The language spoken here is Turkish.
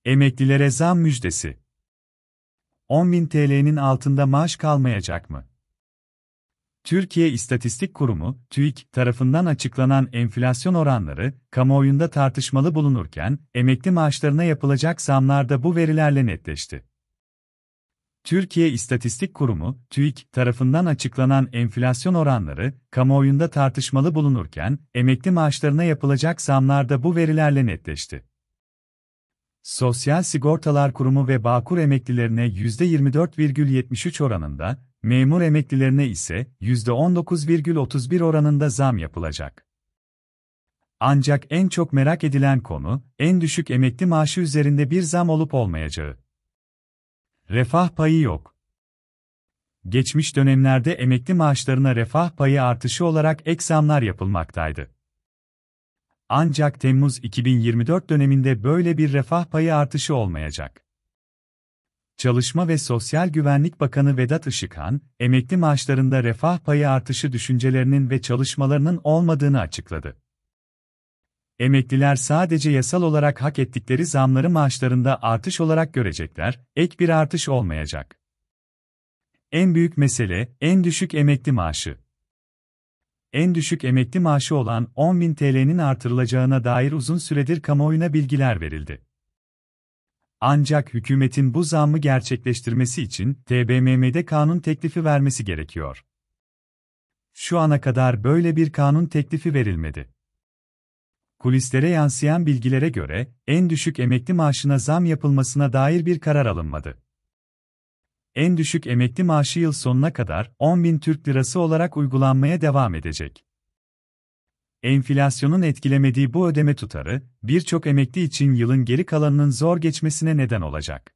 Emeklilere zam müjdesi. 10.000 TL'nin altında maaş kalmayacak mı? Türkiye İstatistik Kurumu, TÜİK tarafından açıklanan enflasyon oranları, kamuoyunda tartışmalı bulunurken, emekli maaşlarına yapılacak zamlar da bu verilerle netleşti. Türkiye İstatistik Kurumu, TÜİK tarafından açıklanan enflasyon oranları, kamuoyunda tartışmalı bulunurken, emekli maaşlarına yapılacak zamlar da bu verilerle netleşti. Sosyal Sigortalar Kurumu ve Bağkur emeklilerine %24,73 oranında, memur emeklilerine ise %19,31 oranında zam yapılacak. Ancak en çok merak edilen konu, en düşük emekli maaşı üzerinde bir zam olup olmayacağı. Refah payı yok. Geçmiş dönemlerde emekli maaşlarına refah payı artışı olarak ek zamlar yapılmaktaydı. Ancak Temmuz 2024 döneminde böyle bir refah payı artışı olmayacak. Çalışma ve Sosyal Güvenlik Bakanı Vedat Işıkhan, emekli maaşlarında refah payı artışı düşüncelerinin ve çalışmalarının olmadığını açıkladı. Emekliler sadece yasal olarak hak ettikleri zamları maaşlarında artış olarak görecekler, ek bir artış olmayacak. En büyük mesele, en düşük emekli maaşı. En düşük emekli maaşı olan 10.000 TL'nin artırılacağına dair uzun süredir kamuoyuna bilgiler verildi. Ancak hükümetin bu zammı gerçekleştirmesi için TBMM'de kanun teklifi vermesi gerekiyor. Şu ana kadar böyle bir kanun teklifi verilmedi. Kulislere yansıyan bilgilere göre, en düşük emekli maaşına zam yapılmasına dair bir karar alınmadı. En düşük emekli maaşı yıl sonuna kadar 10.000 Türk Lirası olarak uygulanmaya devam edecek. Enflasyonun etkilemediği bu ödeme tutarı, birçok emekli için yılın geri kalanının zor geçmesine neden olacak.